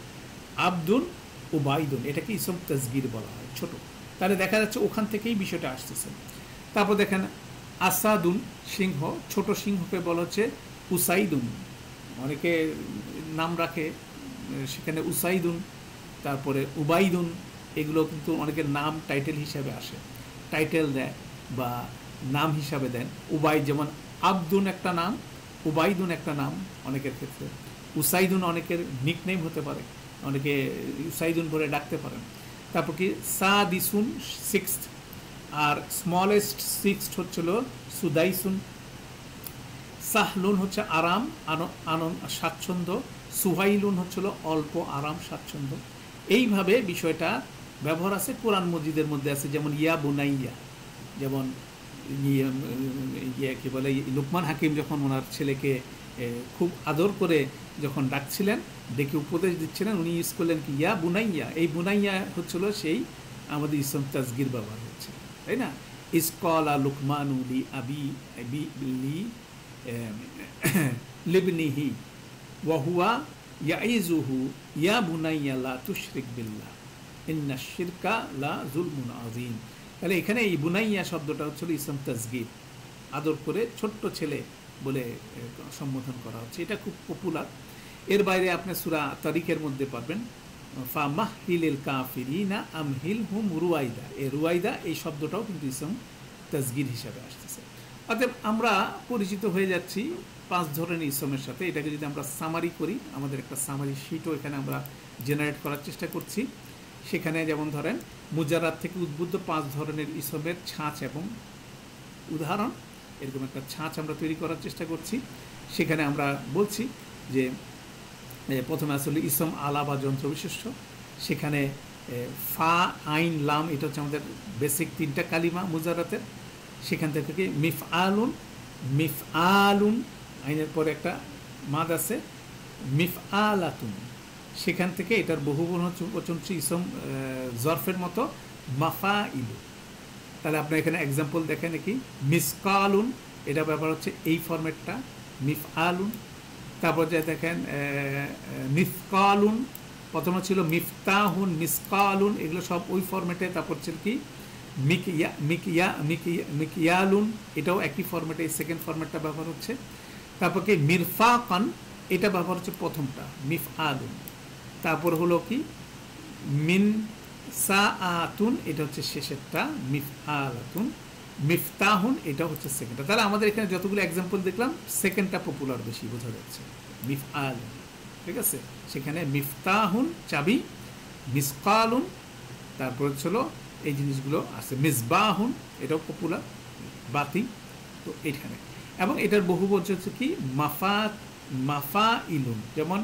উবাইদুন এটাকে ইসম তাসগীর বলা হয়, ছোট। তাহলে দেখা যাচ্ছে ওখান থেকেই বিষয়টা আসতেছে। তারপর দেখেন আসাদুন, সিংহ, ছোট সিংহকে বলা হচ্ছে উসাইদুন। অনেকে নাম রাখে, সেখানে উসাইদুন, তারপরে উবাইদুন, এগুলো কিন্তু অনেকের নাম টাইটেল হিসাবে আসে, টাইটেল দেয় বা নাম হিসাবে দেন। যেমন আব্দুন একটা নাম, উবাইদুন একটা নাম অনেকের ক্ষেত্রে। উসাইদুন অনেকের নিকনেম হতে পারে, অনেকে উসাইদুন বলে ডাকতে পারেন। তারপর কি সাদিসুন, সিক্সথ, আর স্মলেস্ট সিক্সথ হচ্ছিল সুদাইসুন। সাহলুন হচ্ছে আরাম, আনন্দ, স্বাচ্ছন্দ্য। সুহাইলুন হচ্ছিল অল্প আরাম, স্বাচ্ছন্দ্য। এইভাবে বিষয়টা ব্যবহার আছে। কোরআন মজিদের মধ্যে আছে, যেমন ইয়া বুনাইয়া, যেমন কি বলে, লুকমান হাকিম যখন ওনার ছেলেকে খুব আদর করে যখন ডাকছিলেন, ডেকে উপদেশ দিচ্ছিলেন, উনি ইউজ করলেন কি ইয়া বুনাইয়া। এই বুনাইয়া হচ্ছিল সেই আমাদের ইসম তাসগীর ব্যবহার হচ্ছে, তাই না? ইসকলা লুকমান উলি আবি লি লিবনিহি ওয়াহুয়া ইয়াইজুহু ইয়া বুনাইয়া লা তুশরিক বিল্লাহ ইন্নাশ শিরকা লা যুলমুন আযীম। তাহলে এখানে এই বুনাইয়া শব্দটা হচ্ছিল ইসম তাসগীর, আদর করে ছোট্ট ছেলে বলে সম্বোধন করা হচ্ছে। এটা খুব পপুলার। এর বাইরে আপনি সূরা তারিকের মধ্যে পাবেন ফামাহহিলিল কাফিরিনা আমহিলহুম রুয়াইদা। এই রুয়াইদা এই শব্দটাও কিন্তু ইসম তাসগীর হিসাবে আসতেছে। অতএব আমরা পরিচিত হয়ে যাচ্ছি 5 ধরনের ইসমের সাথে। এটাকে যদি আমরা সামারি করি, আমাদের একটা সামারি শিটও এখানে আমরা জেনারেট করার চেষ্টা করছি। সেখানে যেমন ধরেন মুজাররাত থেকে উদ্বুদ্ধ 5 ধরনের ইসমের ছাঁচ এবং উদাহরণ, এরকম একটা ছাঁচ আমরা তৈরি করার চেষ্টা করছি। সেখানে আমরা বলছি যে প্রথমে আসলে ইসম আলা বা যন্ত্র বিশেষ্য, সেখানে ফা আইন লাম এটা হচ্ছে আমাদের বেসিক 3টা কালিমা মুজারাতের। সেখান থেকে মিফআলুন, মিফআলুন আইনের পরে একটা মাদ আছে মিফআলাতুন, সেখান থেকে এটার বহুবচন হচ্ছে ইসম জরফের মতো মাফাইলু। তাহলে আপনার এখানে এক্সাম্পল দেখেন কি মিসকালুন, এটা ব্যাপার হচ্ছে এই ফরম্যাটটা মিফআলুন। তারপর যে দেখেন মিসকালুন, প্রথমে ছিল মিফতাহুন, মিসকালুন, এগুলো সব ওই ফরম্যাটে। তারপর ছিল কি মিকিয়ালুন, এটাও একই ফরম্যাটে, এই সেকেন্ড ফরম্যাটটা ব্যবহার হচ্ছে। তারপর কি মিরফাকান, এটা ব্যবহার হচ্ছে প্রথমটা মিফআলুন। তারপর হলো কি মিন সাআতুন, এটা হচ্ছে শেষেরটা মিফআলাতুন। মিফতাহুন, এটা হচ্ছে সেকেন্ডটা। তাহলে আমাদের এখানে যতগুলো এক্সাম্পল দেখলাম সেকেন্ডটা পপুলার বেশি বোঝা যাচ্ছে, মিফআলুন, ঠিক আছে। সেখানে মিফতাহুন চাবি, মিসকালুন, তারপর ছিল এই জিনিসগুলো আছে মিসবাহুন, এটাও পপুলার বাতি। তো এইখানে এবং এটার বহুবচন হচ্ছে কি মাফাইলুন, যেমন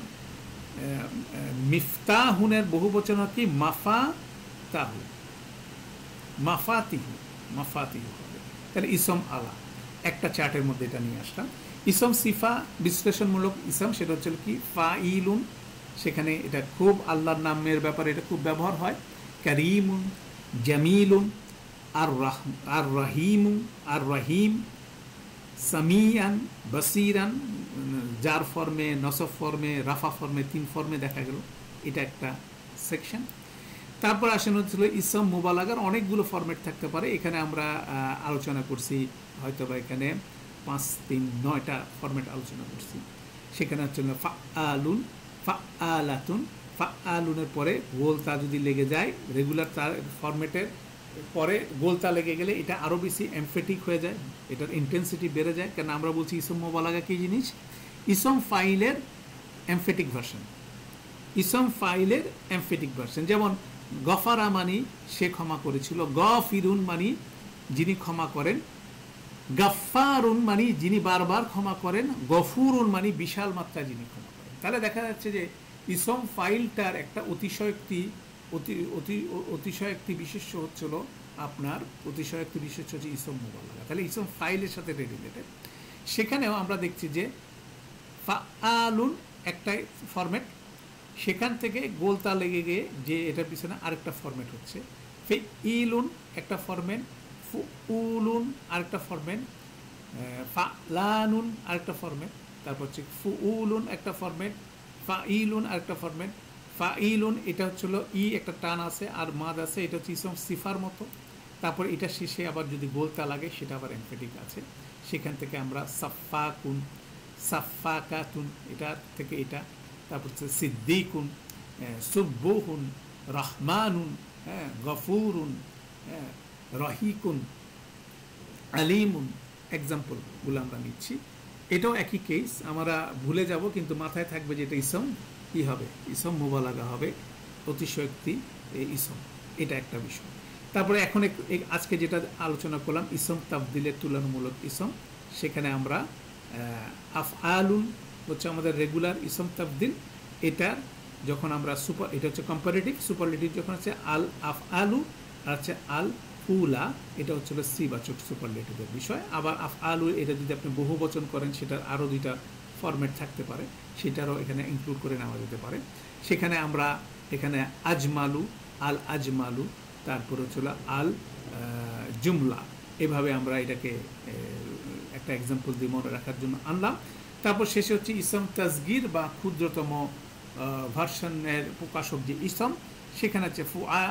মিফতাহুনের বহুবচন হয় কি মাফাতাহু, মাফাতিহু, মাফাতিহু হবে। তাহলে ইসম আলা একটা চার্টের মধ্যে এটা নিয়ে আসলাম। ইসম সিফা বিশ্লেষণমূলক ইসম, সেটা হচ্ছে কি ফাইলুন, সেখানে এটা খুব আল্লাহর নামের ব্যাপারে এটা খুব ব্যবহার হয়। কারিমুন, জামিলুন, আর রাহিমু, আর রাহিম, সামিয়ান, বাসিরান, জার ফর্মে, নসব ফর্মে, রাফা ফর্মে, 3 ফর্মে দেখা গেল, এটা একটা সেকশন। তারপর আসেন হচ্ছিল ইসম মুবালাগার অনেকগুলো ফরম্যাট থাকতে পারে। এখানে আমরা আলোচনা করছি হয়তো বা এখানে 5, 3, 9টা ফরম্যাট আলোচনা করছি। সেখানে হচ্ছে ফাআলুন, ফাআলাতুন, ফাআলুনের পরে গোলতা যদি লেগে যায় রেগুলার তার ফরম্যাটের পরে গোলতা লেগে গেলে এটা আরও বেশি এমফেটিক হয়ে যায়, এটার ইন্টেন্সিটি বেড়ে যায়। কেন আমরা বলছি ইসম মুবালাগা কী জিনিস, ইসম ফাইলের এমফেটিক ভার্সন, ইসম ফাইলের এমফেটিক ভার্সন। যেমন গফারা মানি সে ক্ষমা করেছিল, গফিরুন মানি যিনি ক্ষমা করেন, গাফফারুন মানি যিনি বারবার ক্ষমা করেন, গফুরুন মানি বিশাল মাত্রায় যিনি ক্ষমা করেন। তাহলে দেখা যাচ্ছে যে ইসম ফাইলটার একটা অতিশয়োক্তি বিশেষ্য হচ্ছিল আপনার অতিশয়োক্তি বিশেষ্য হচ্ছে ইসম মুবালাগা। তাহলে ইসম ফাইলের সাথে রিলেটেড। সেখানেও আমরা দেখছি যে ফাআলুন একটা ফরম্যাট, সেখান থেকে গোলতা লেগে গিয়ে যে এটার পিছনে আরেকটা ফরম্যাট হচ্ছে ফেইলুন একটা ফরম্যাট, ফুউলুন আরেকটা ফরম্যাট, ফালানুন আরেকটা ফরম্যাট, তারপর হচ্ছে ফুউলুন একটা ফরম্যাট, ফাইলুন আরেকটা ফরম্যাট। ফাইলুন এটা হচ্ছিল ই একটা টান আছে আর মাদ আছে, এটা হচ্ছে ইসম সিফার মতো। তারপর এটা শেষে আবার যদি গোলতা লাগে সেটা আবার এমফেটিক আছে। সেখান থেকে আমরা সাফাকুন, সাফাকাতুন, এটা থেকে এটা। তারপর হচ্ছে সিদ্দিকুন, সুব্বুহুন, রহমানুন, গফুরুন, রহিকুন, আলিমুন, এক্সাম্পলগুলো আমরা নিচ্ছি। এটাও একই কেস, আমরা ভুলে যাব কিন্তু মাথায় থাকবে যে এটা ইসম কী হবে, ইসম মুবালাগা হবে, অতিশয়োক্তি ইসম, এটা একটা বিষয়। তারপরে এখন আজকে যেটা আলোচনা করলাম ইসম তাবদিলের তুলনামূলক ইসম, সেখানে আমরা আফআলুন হচ্ছে আমাদের রেগুলার ইসম তাবদিল। এটা যখন আমরা এটা হচ্ছে কম্পারেটিভ, সুপারলেটিভ যখন হচ্ছে আল আফআলু আর হচ্ছে আল ফুলা, এটা হচ্ছিল সিবাচক সুপারলেটিভের বিষয়। আবার আফআলু এটা যদি আপনি বহুবচন করেন সেটার আরও 2টা ফরম্যাট থাকতে পারে, সেটারও এখানে ইনক্লুড করে নেওয়া যেতে পারে। সেখানে আমরা এখানে আজমালু, আল আজমালু, তারপর হচ্ছিল আল জুমলা, এভাবে আমরা এটাকে একটা এক্সাম্পল দিয়ে মনে রাখার জন্য আনলাম। তারপর শেষে হচ্ছে ইসম তাসগির বা ক্ষুদ্রতম ভার্সনের প্রকাশক যে ইসম, সেখানে হচ্ছে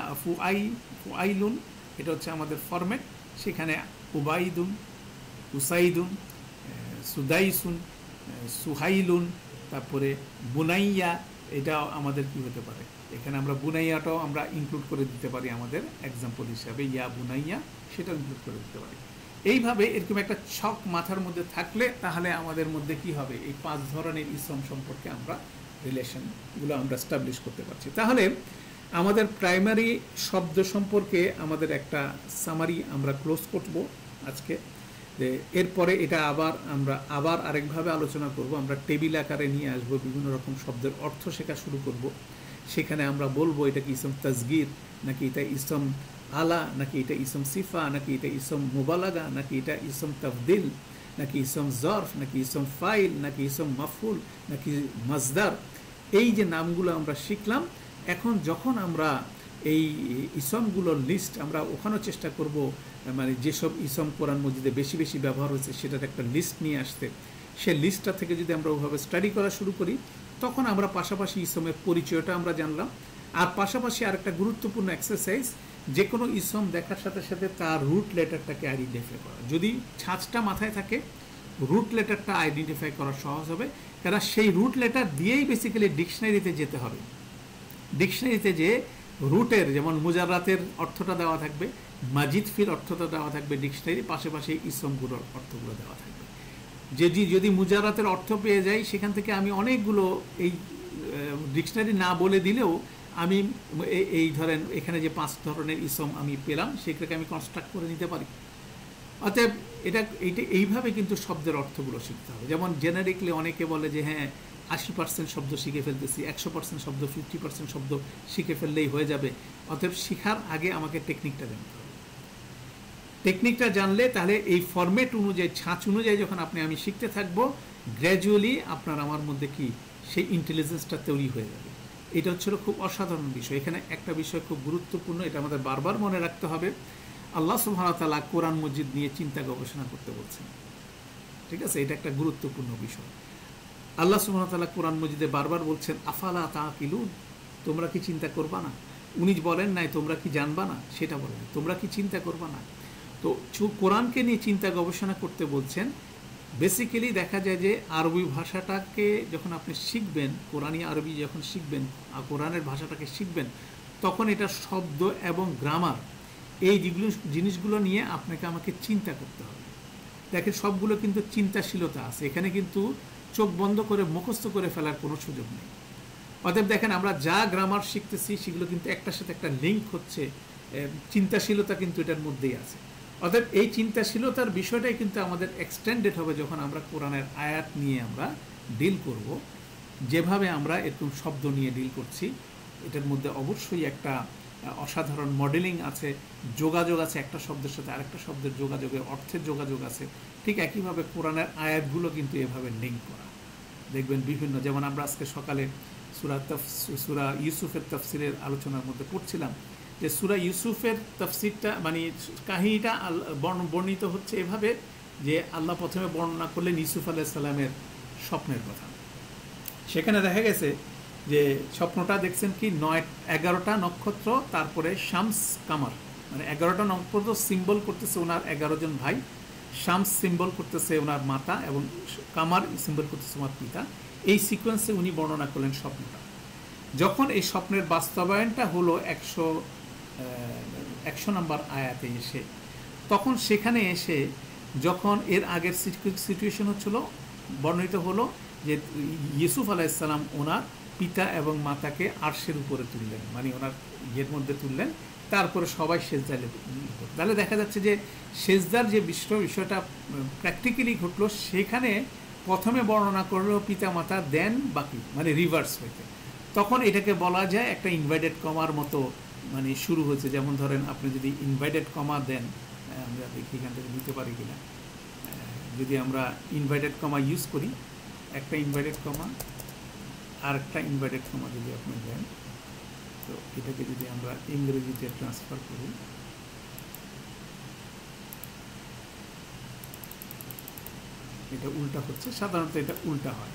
ফুআইলুন, এটা হচ্ছে আমাদের ফরম্যাট। সেখানে উবাইদুন, উসাইদুন, সুদাইসুন, সুহাইলুন, তারপরে বুনাইয়া, এটাও আমাদের কি হতে পারে, এখানে আমরা বুনাইয়াটাও আমরা ইনক্লুড করে দিতে পারি আমাদের এক্সাম্পল হিসাবে, ইয়া বুনাইয়া, সেটাও ইনক্লুড করে দিতে পারি। এইভাবে এরকম একটা ছক মাথার মধ্যে থাকলে তাহলে আমাদের মধ্যে কি হবে, এই 5 ধরনের ইসম সম্পর্কে আমরা রিলেশনগুলো আমরা স্টাবলিশ করতে পারছি। তাহলে আমাদের প্রাইমারি শব্দ সম্পর্কে আমাদের একটা সামারি আমরা ক্লোজ করব আজকে। এরপরে এটা আমরা আরেকভাবে আলোচনা করব, আমরা টেবিল আকারে নিয়ে আসবো, বিভিন্ন রকম শব্দের অর্থ শেখা শুরু করব। সেখানে আমরা বলবো এটা কি ইসম তাসগীর, নাকি এটা ইসম আলা, নাকি এটা ইসম সিফা, নাকি এটা ইসম মুবালাগা, নাকি এটা ইসম তাফদিল, নাকি ইসম জরফ, নাকি ইসম ফাইল, নাকি ইসম মাফুল, নাকি মাজদার। এই যে নামগুলো আমরা শিখলাম, এখন যখন আমরা এই ইসমগুলোর লিস্ট আমরা ওখানেও চেষ্টা করব, মানে যেসব ইসম কোরআন মজিদে বেশি বেশি ব্যবহার হয়েছে সেটার একটা লিস্ট নিয়ে আসতে। সে লিস্টটা থেকে যদি আমরা ওভাবে স্টাডি করা শুরু করি, তখন আমরা পাশাপাশি ইসমের পরিচয়টা আমরা জানলাম। আর পাশাপাশি আরেকটা গুরুত্বপূর্ণ এক্সারসাইজ, যে কোনো ইসম দেখার সাথে সাথে তার রুট লেটারটাকে আইডেন্টিফাই করা। যদি ছাঁচটা মাথায় থাকে, রুট লেটারটা আইডেন্টিফাই করা সহজ হবে, কারণ সেই রুট লেটার দিয়েই বেসিক্যালি ডিকশনারিতে যেতে হবে। ডিকশনারিতে যে রুটের, যেমন মুজাররাতের অর্থটা দেওয়া থাকবে, মাজিদ ফির অর্থটা দেওয়া থাকবে ডিকশনারি, পাশাপাশি ইসমগুলোর অর্থগুলো দেওয়া থাকবে। যদি মুজাররাতের অর্থ পেয়ে যাই, সেখান থেকে আমি অনেকগুলো এই ডিকশনারি না বলে দিলেও আমি এই ধরেন এখানে যে 5 ধরনের ইসম আমি পেলাম, সেগুলোকে আমি কনস্ট্রাক্ট করে নিতে পারি। অতএব এইটা এইভাবে কিন্তু শব্দের অর্থগুলো শিখতে হবে। যেমন জেনারিকলি অনেকে বলে যে হ্যাঁ 80% শব্দ শিখে ফেলতেছি, 100% শব্দ, 50% শব্দ শিখে ফেললেই হয়ে যাবে। অতএব শিখার আগে আমাকে টেকনিকটা জানতে হবে। টেকনিকটা জানলে তাহলে এই ফরম্যাট অনুযায়ী, ছাঁচ অনুযায়ী যখন আমি শিখতে থাকবো, গ্র্যাজুয়ালি আপনার আমার মধ্যে কি সেই ইন্টেলিজেন্সটা তৈরি হয়ে যাবে। এটা হচ্ছিল খুব অসাধারণ বিষয়। এখানে একটা বিষয় খুব গুরুত্বপূর্ণ, এটা আমাদের বারবার মনে রাখতে হবে। আল্লাহ সুবহানাহু ওয়া তাআলা কোরআন মজিদ নিয়ে চিন্তা গবেষণা করতে বলছেন, ঠিক আছে? এটা একটা গুরুত্বপূর্ণ বিষয়। আল্লাহ সুবহানাহু ওয়া তাআলা কোরআন মজিদে বারবার বলছেন আফালা তাকিলুন, তোমরা কি চিন্তা করবা না? উনি বলেন নাই তোমরা কি জানবা না, সেটা বলেন তোমরা কি চিন্তা করবা না। তো কোরআনকে নিয়ে চিন্তা গবেষণা করতে বলছেন। বেসিক্যালি দেখা যায় যে আরবি ভাষাটাকে যখন আপনি শিখবেন, কোরআনী আরবি যখন শিখবেন, কোরআনের ভাষাটাকে শিখবেন, তখন এটা শব্দ এবং গ্রামার, এই জিনিসগুলো নিয়ে আপনাকে আমাকে চিন্তা করতে হবে। দেখেন সবগুলো কিন্তু চিন্তাশীলতা আছে এখানে, কিন্তু চোখ বন্ধ করে মুখস্থ করে ফেলার কোনো সুযোগ নেই। অতএব দেখেন আমরা যা গ্রামার শিখতেছি সেগুলো কিন্তু একটার সাথে একটা লিঙ্ক হচ্ছে, চিন্তাশীলতা কিন্তু এটার মধ্যেই আছে। অতএব এই চিন্তাশীলতার বিষয়টাই কিন্তু আমাদের এক্সটেন্ডেড হবে যখন আমরা কোরআনের আয়াত নিয়ে আমরা ডিল করব। যেভাবে আমরা এরকম শব্দ নিয়ে ডিল করছি, এটার মধ্যে অবশ্যই একটা অসাধারণ মডেলিং আছে, যোগাযোগ আছে, একটা শব্দের সাথে আরেকটা শব্দের যোগাযোগের অর্থের যোগাযোগ আছে। ঠিক একইভাবে কোরআনের আয়াতগুলো কিন্তু এভাবে লিঙ্ক করা, দেখবেন বিভিন্ন, যেমন আমরা আজকে সকালে সূরা ইউসুফের তাফসিরের আলোচনার মধ্যে পড়ছিলাম যে সূরা ইউসুফের তাফসিরটা, মানে কাহিনীটা বর্ণিত হচ্ছে এভাবে যে আল্লাহ প্রথমে বর্ণনা করলেন ইউসুফ আলাইহিস সালামের স্বপ্নের কথা। সেখানে দেখা গেছে যে স্বপ্নটা দেখছেন কি 11টা নক্ষত্র, তারপরে শামস কামার, মানে 11টা নক্ষত্র সিম্বল করতেছে ওনার 11 জন ভাই, শামস সিম্বল করতেছে ওনার মাতা, এবং কামার সিম্বল করতেছে ওনার পিতা। এই সিকোয়েন্সে উনি বর্ণনা করলেন স্বপ্নটা। যখন এই স্বপ্নের বাস্তবায়নটা হলো 100 নম্বর আয়াতে এসে, তখন সেখানে এসে যখন এর আগের সিচুয়েশন হচ্ছিল, বর্ণিত হলো যে ইউসুফ আলাইহিস সালাম ওনার পিতা এবং মাতাকে আরশের উপরে তুললেন, মানে ওনার ইয়ের মধ্যে তুললেন, তারপরে সবাই সেজদায়, তাহলে দেখা যাচ্ছে যে সেজদার যে বিষয়টা প্র্যাকটিক্যালি ঘটলো, সেখানে প্রথমে বর্ণনা করলো পিতা মাতা, দেন বাকি, মানে রিভার্স হইতে। তখন এটাকে বলা যায় একটা ইনভার্টেড কমার মতো, মানে শুরু হয়েছে। যেমন ধরেন আপনি যদি ইনভার্টেড কমা দেন, আমরা দেখি এখান থেকে দিতে পারি কিনা, যদি আমরা ইনভার্টেড কমা ইউজ করি, একটা ইনভার্টেড কমা আর একটা ইনভার্টেড কমা যদি আপনি দেন, তো এটাকে যদি আমরা ইংরেজিতে ট্রান্সফার করি, এটা উল্টা হচ্ছে, সাধারণত এটা উল্টা হয়।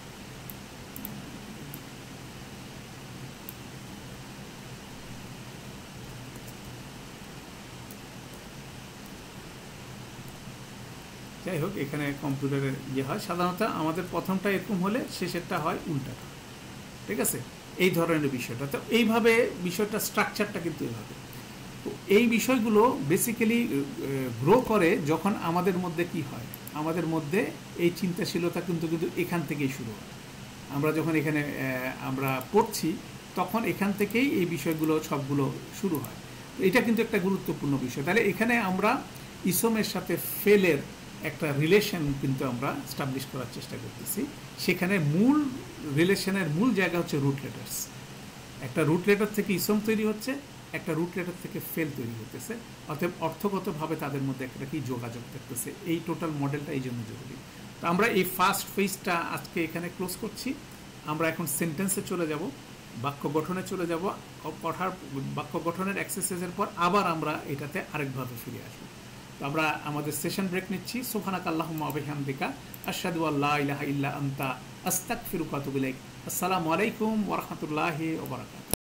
যাই হোক, এখানে কম্পিউটারের ইয়ে হয়, সাধারণত আমাদের প্রথমটা এরকম হলে শেষেরটা হয় উল্টাটা, ঠিক আছে? এই ধরনের বিষয়টা, তো এইভাবে বিষয়টা স্ট্রাকচারটা কিন্তু এইভাবে। তো এই বিষয়গুলো বেসিক্যালি গ্রো করে যখন আমাদের মধ্যে কি হয়, আমাদের মধ্যে এই চিন্তাশীলতা কিন্তু এখান থেকেই শুরু হয়। আমরা যখন এখানে আমরা পড়ছি, তখন এখান থেকেই এই বিষয়গুলো সবগুলো শুরু হয়। তো এটা কিন্তু একটা গুরুত্বপূর্ণ বিষয়। তাহলে এখানে আমরা ইসমের সাথে ফেলের একটা রিলেশন কিন্তু আমরা স্টাবলিশ করার চেষ্টা করতেছি। সেখানে মূল রিলেশনের মূল জায়গা হচ্ছে রুট লেটার্স। একটা রুট লেটার থেকে ইসম তৈরি হচ্ছে, একটা রুট লেটার থেকে ফেল তৈরি হতেছে, অতএব অর্থগতভাবে তাদের মধ্যে একটা কি যোগাযোগ থাকতেছে। এই টোটাল মডেলটা এই জন্য জরুরি। তো আমরা এই ফার্স্ট ফেজটা আজকে এখানে ক্লোজ করছি। আমরা এখন সেন্টেন্সে চলে যাব, বাক্য গঠনে চলে যাব। বাক্য গঠনের এক্সারসাইজের পর আবার আমরা এটাতে আরেকভাবে ফিরে আসবো। তো আমরা আমাদের সেশন ব্রেক নিচ্ছি। সুবহানাকা আল্লাহুম্মা ওয়া বিহামদিকা আশহাদু আল্লা ইলাহা ইল্লা আনতা আস্তাগফিরুকা ওয়া আতুবু ইলাইক। আসসালামু আলাইকুম ওয়া রাহমাতুল্লাহি ওয়া বারাকাতুহু।